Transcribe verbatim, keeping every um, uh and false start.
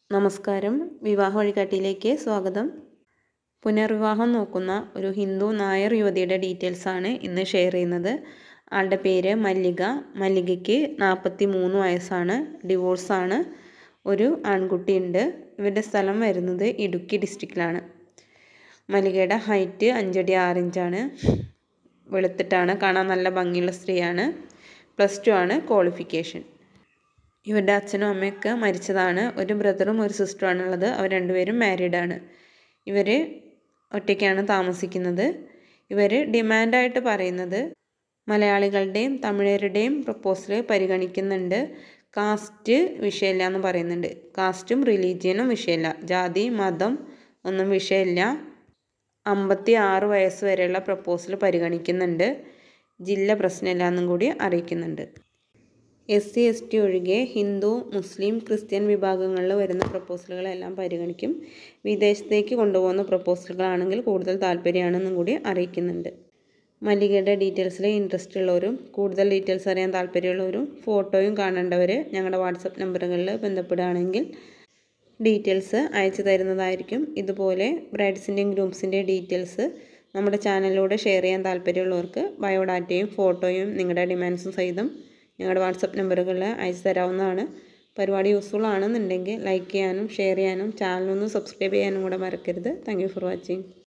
നമസ്കാരം. വിവാഹ വഴികാട്ടിയിലേക്ക് സ്വാഗതം. പുനർവിവാഹം നോക്കുന്ന ഒരു ഹിന്ദു നായർ യുവതിയുടെ ഡീറ്റെയിൽസാണ് ഇന്ന് ഷെയർ ചെയ്യുന്നത്. ആളുടെ പേര് മല്ലിക. മല്ലികയ്ക്ക് നാൽപ്പത്തി മൂന്ന് വയസ്സാണ്. ഡിവോഴ്സാണ്. ഒരു ആൺകുട്ടിയുണ്ട്. ഇവരുടെ സ്ഥലം വരുന്നത് ഇടുക്കി ഡിസ്ട്രിക്റ്റിലാണ്. മല്ലികയുടെ ഹൈറ്റ് അഞ്ചടി ആറ് ഇഞ്ചാണ്. വെളുത്തിട്ടാണ്, കാണാൻ നല്ല ഭംഗിയുള്ള സ്ത്രീയാണ്. പ്ലസ് ടു ആണ് ക്വാളിഫിക്കേഷൻ. ഇവരുടെ അച്ഛനും അമ്മയൊക്കെ മരിച്ചതാണ്. ഒരു ബ്രദറും ഒരു സിസ്റ്ററുമാണ് ഉള്ളത്. അവർ രണ്ടുപേരും മാരീഡാണ്. ഇവർ ഒറ്റയ്ക്കാണ് താമസിക്കുന്നത്. ഇവർ ഡിമാൻഡായിട്ട് പറയുന്നത് മലയാളികളുടെയും തമിഴരുടെയും പ്രപ്പോസൽ പരിഗണിക്കുന്നുണ്ട്. കാസ്റ്റ് വിഷയമില്ല എന്ന് പറയുന്നുണ്ട്. കാസ്റ്റും റിലീജിയനും വിഷയമില്ല. ജാതി മതം ഒന്നും വിഷയമില്ല. അമ്പത്തി ആറ് വയസ്സ് വരെയുള്ള പ്രപ്പോസൽ പരിഗണിക്കുന്നുണ്ട്. ജില്ല പ്രശ്നമില്ല എന്നും കൂടി അറിയിക്കുന്നുണ്ട്. എസ് സി എസ് ടി ഒഴികെ ഹിന്ദു മുസ്ലിം ക്രിസ്ത്യൻ വിഭാഗങ്ങളിൽ വരുന്ന പ്രപ്പോസലുകളെല്ലാം പരിഗണിക്കും. വിദേശത്തേക്ക് കൊണ്ടുപോകുന്ന പ്രപ്പോസലുകളാണെങ്കിൽ കൂടുതൽ താല്പര്യമാണെന്നും കൂടി അറിയിക്കുന്നുണ്ട്. മല്ലികയുടെ ഡീറ്റെയിൽസിൽ ഇൻട്രസ്റ്റ് ഉള്ളവരും കൂടുതൽ ഡീറ്റെയിൽസ് അറിയാൻ താല്പര്യമുള്ളവരും ഫോട്ടോയും കാണേണ്ടവർ ഞങ്ങളുടെ വാട്സപ്പ് നമ്പറുകളിൽ ബന്ധപ്പെടുകയാണെങ്കിൽ ഡീറ്റെയിൽസ് അയച്ചു തരുന്നതായിരിക്കും. ഇതുപോലെ ബ്രൈഡ്സിൻ്റെയും ഗ്രൂംസിൻ്റെയും ഡീറ്റെയിൽസ് നമ്മുടെ ചാനലിലൂടെ ഷെയർ ചെയ്യാൻ താല്പര്യമുള്ളവർക്ക് ബയോഡാറ്റയും ഫോട്ടോയും നിങ്ങളുടെ ഡിമാൻഡ്സും സഹിതം ഞങ്ങളുടെ വാട്സപ്പ് നമ്പറുകളിൽ അയച്ചു തരാവുന്നതാണ്. പരിപാടി യൂസ്ഫുൾ ആണെന്നുണ്ടെങ്കിൽ ലൈക്ക് ചെയ്യാനും ഷെയർ ചെയ്യാനും ചാനലൊന്ന് സബ്സ്ക്രൈബ് ചെയ്യാനും കൂടെ മറക്കരുത്. Thank you for watching.